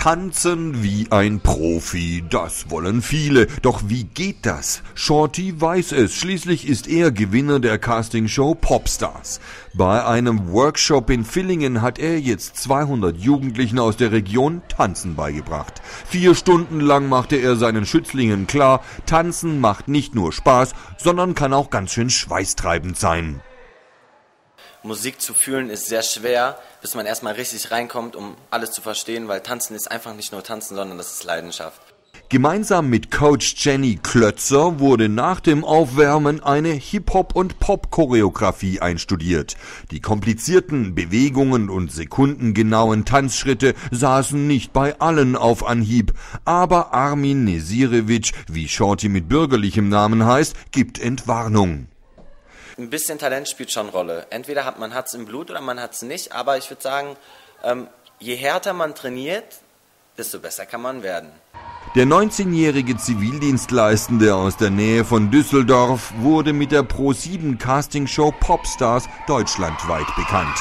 Tanzen wie ein Profi, das wollen viele. Doch wie geht das? Shorty weiß es, schließlich ist er Gewinner der Castingshow Popstars. Bei einem Workshop in Villingen hat er jetzt 200 Jugendlichen aus der Region Tanzen beigebracht. 4 Stunden lang machte er seinen Schützlingen klar, Tanzen macht nicht nur Spaß, sondern kann auch ganz schön schweißtreibend sein. Musik zu fühlen ist sehr schwer, bis man erstmal richtig reinkommt, um alles zu verstehen, weil Tanzen ist einfach nicht nur Tanzen, sondern das ist Leidenschaft. Gemeinsam mit Coach Jenny Klötzer wurde nach dem Aufwärmen eine Hip-Hop- und Pop-Choreografie einstudiert. Die komplizierten Bewegungen und sekundengenauen Tanzschritte saßen nicht bei allen auf Anhieb, aber Armin Nesirevic, wie Shorty mit bürgerlichem Namen heißt, gibt Entwarnung. Ein bisschen Talent spielt schon Rolle. Entweder man hat es im Blut oder man hat es nicht, aber ich würde sagen, je härter man trainiert, desto besser kann man werden. Der 19-jährige Zivildienstleistende aus der Nähe von Düsseldorf wurde mit der Pro7 Castingshow Popstars deutschlandweit bekannt.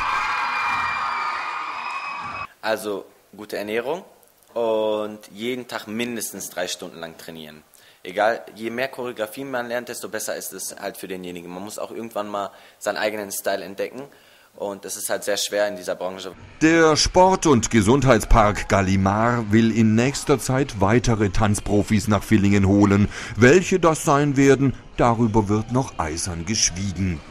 Also gute Ernährung und jeden Tag mindestens 3 Stunden lang trainieren. Egal, je mehr Choreografien man lernt, desto besser ist es halt für denjenigen. Man muss auch irgendwann mal seinen eigenen Style entdecken und das ist halt sehr schwer in dieser Branche. Der Sport- und Gesundheitspark Gallimard will in nächster Zeit weitere Tanzprofis nach Villingen holen. Welche das sein werden, darüber wird noch eisern geschwiegen.